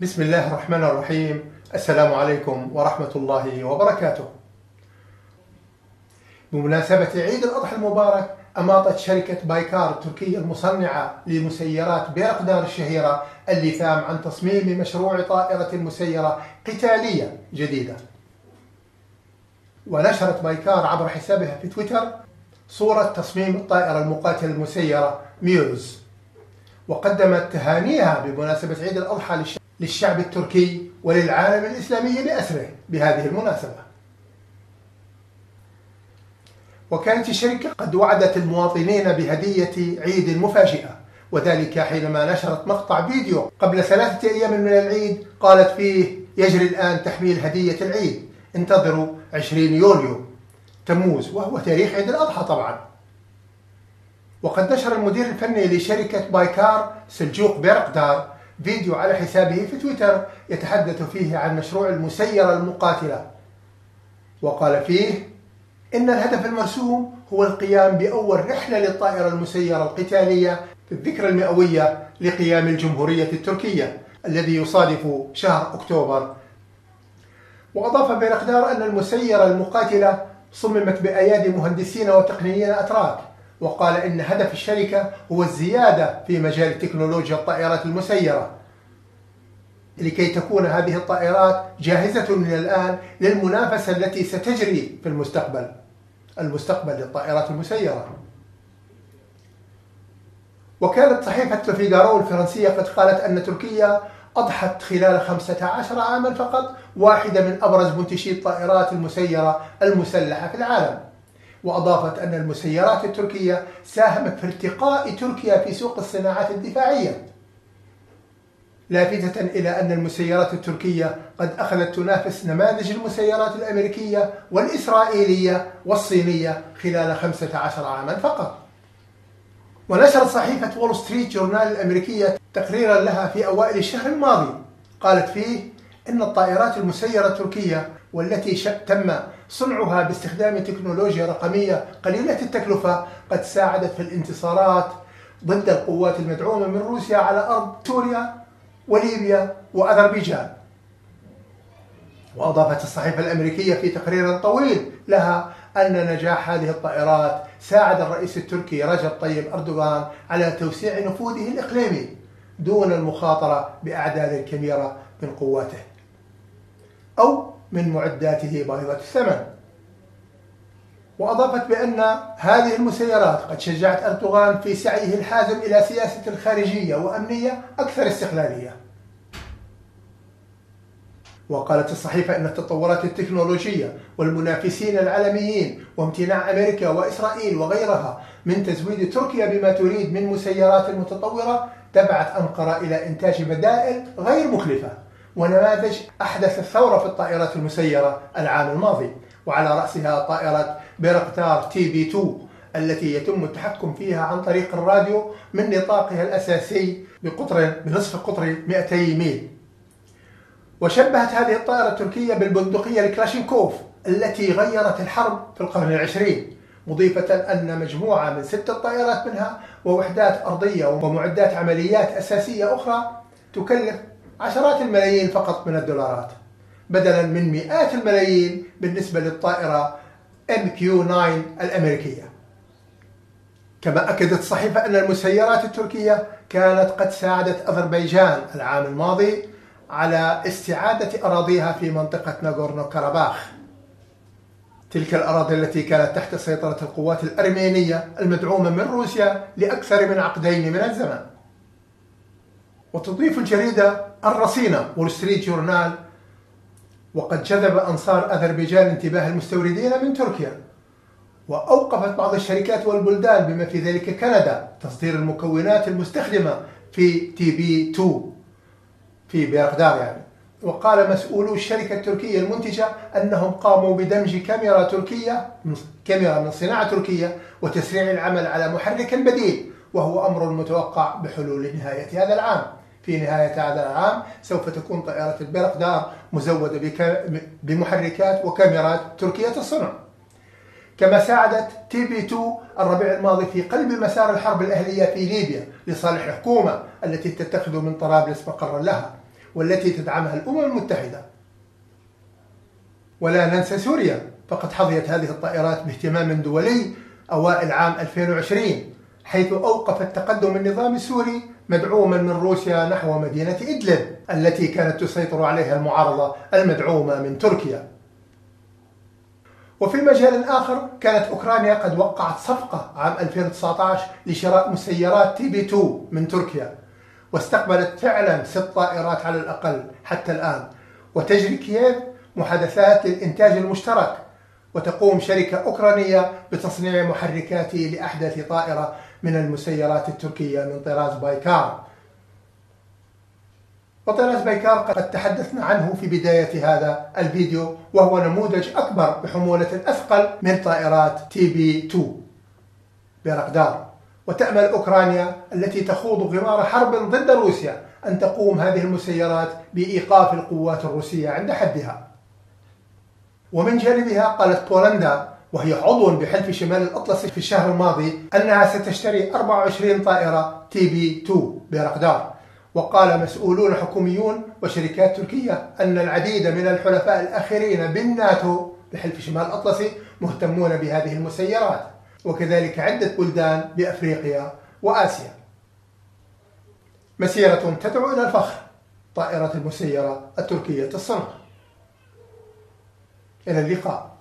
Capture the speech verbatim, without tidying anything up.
بسم الله الرحمن الرحيم. السلام عليكم ورحمة الله وبركاته. بمناسبة عيد الأضحى المبارك، أماطت شركة بايكار التركية المصنعة لمسيرات بيرقدار الشهيرة اللثام عن تصميم مشروع طائرة مسيرة قتالية جديدة. ونشرت بايكار عبر حسابها في تويتر صورة تصميم الطائرة المقاتلة المسيرة ميوز، وقدمت تهانيها بمناسبة عيد الأضحى للشعب التركي وللعالم الإسلامي بأسره بهذه المناسبة. وكانت الشركة قد وعدت المواطنين بهدية عيد مفاجئة، وذلك حينما نشرت مقطع فيديو قبل ثلاثة أيام من العيد قالت فيه: يجري الآن تحميل هدية العيد، انتظروا عشرين يوليو تموز، وهو تاريخ عيد الأضحى طبعا. وقد نشر المدير الفني لشركة بايكار سلجوق بيرقدار فيديو على حسابه في تويتر يتحدث فيه عن مشروع المسيرة المقاتلة، وقال فيه إن الهدف المرسوم هو القيام بأول رحلة للطائرة المسيرة القتالية في الذكرى المئوية لقيام الجمهورية التركية الذي يصادف شهر أكتوبر. وأضاف بيرقدار أن المسيرة المقاتلة صممت بأيادي مهندسين وتقنيين أتراك، وقال إن هدف الشركة هو الزيادة في مجال تكنولوجيا الطائرات المسيرة لكي تكون هذه الطائرات جاهزة من الآن للمنافسة التي ستجري في المستقبل المستقبل للطائرات المسيرة. وكانت صحيفة فيغارو الفرنسية قد قالت أن تركيا أضحت خلال خمسة عشر عاما فقط واحدة من أبرز منتجي الطائرات المسيرة المسلحة في العالم. وأضافت أن المسيرات التركية ساهمت في ارتقاء تركيا في سوق الصناعات الدفاعية، لافتة إلى أن المسيرات التركية قد أخذت تنافس نماذج المسيرات الأمريكية والإسرائيلية والصينية خلال خمسة عشر عاما فقط. ونشرت صحيفة وول ستريت جورنال الأمريكية تقريرا لها في أوائل الشهر الماضي قالت فيه إن الطائرات المسيرة التركية، والتي تم صنعها باستخدام تكنولوجيا رقمية قليلة التكلفة، قد ساعدت في الانتصارات ضد القوات المدعومة من روسيا على أرض سوريا وليبيا وأذربيجان. وأضافت الصحيفة الأمريكية في تقرير طويل لها أن نجاح هذه الطائرات ساعد الرئيس التركي رجب طيب أردوغان على توسيع نفوذه الإقليمي دون المخاطرة بأعداد كبيرة من قواته أو من معداته باهظة الثمن. وأضافت بأن هذه المسيرات قد شجعت أردوغان في سعيه الحازم إلى سياسة خارجية وأمنية أكثر استقلالية. وقالت الصحيفة أن التطورات التكنولوجية والمنافسين العالميين وامتناع أمريكا وإسرائيل وغيرها من تزويد تركيا بما تريد من مسيرات متطورة دفعت أنقرة إلى إنتاج بدائل غير مكلفة ونماذج أحدث الثورة في الطائرات المسيرة العام الماضي، وعلى رأسها طائرة بيرقدار تي بي اثنين التي يتم التحكم فيها عن طريق الراديو من نطاقها الأساسي بقطر بنصف قطر مئتي ميل. وشبهت هذه الطائرة التركية بالبندقية الكلاشينكوف التي غيرت الحرب في القرن العشرين، مضيفة أن مجموعة من ستة طائرات منها ووحدات أرضية ومعدات عمليات أساسية أخرى تكلف عشرات الملايين فقط من الدولارات بدلا من مئات الملايين بالنسبة للطائرة إم كيو تسعة الأمريكية. كما أكدت الصحيفة أن المسيرات التركية كانت قد ساعدت أذربيجان العام الماضي على استعادة أراضيها في منطقة ناغورنو كاراباخ، تلك الأراضي التي كانت تحت سيطرة القوات الأرمينية المدعومة من روسيا لأكثر من عقدين من الزمن. وتضيف الجريدة الرصينة وول ستريت جورنال: وقد جذب أنصار أذربيجان انتباه المستوردين من تركيا، وأوقفت بعض الشركات والبلدان بما في ذلك كندا تصدير المكونات المستخدمة في تي بي اثنين في بيرقدار يعني. وقال مسؤولو الشركة التركية المنتجة أنهم قاموا بدمج كاميرا تركية كاميرا من صناعة تركية وتسريع العمل على محرك بديل، وهو أمر متوقع بحلول نهاية هذا العام. في نهاية هذا العام سوف تكون طائرة البيرقدار مزودة بمحركات وكاميرات تركية الصنع. كما ساعدت تي بي اثنين الربيع الماضي في قلب مسار الحرب الأهلية في ليبيا لصالح الحكومة التي تتخذ من طرابلس مقرا لها، والتي تدعمها الأمم المتحدة. ولا ننسى سوريا، فقد حظيت هذه الطائرات باهتمام دولي أوائل عام ألفين وعشرين، حيث أوقف التقدم النظام السوري مدعوما من روسيا نحو مدينة إدلب التي كانت تسيطر عليها المعارضة المدعومة من تركيا. وفي مجال آخر، كانت أوكرانيا قد وقعت صفقة عام ألفين وتسعة عشر لشراء مسيرات تي بي اثنين من تركيا، واستقبلت فعلا ست طائرات على الأقل حتى الآن. وتجري كييف محادثات للإنتاج المشترك، وتقوم شركة أوكرانية بتصنيع محركات لأحدث طائرة من المسيرات التركية من طراز بايكار. وطراز بايكار قد تحدثنا عنه في بداية هذا الفيديو، وهو نموذج أكبر بحمولة أثقل من طائرات تي بي اثنين بيرقدار. وتأمل أوكرانيا التي تخوض غمار حرب ضد روسيا أن تقوم هذه المسيرات بإيقاف القوات الروسية عند حدها. ومن جانبها قالت بولندا، وهي عضو بحلف شمال الأطلسي في الشهر الماضي، أنها ستشتري أربعة وعشرين طائرة تي بي اثنين بيرقدار. وقال مسؤولون حكوميون وشركات تركية أن العديد من الحلفاء الآخرين بالناتو بحلف شمال الأطلسي مهتمون بهذه المسيرات، وكذلك عدة بلدان بأفريقيا وآسيا. مسيرة تدعو إلى الفخر، طائرة المسيرة التركية الصنع. إلى اللقاء.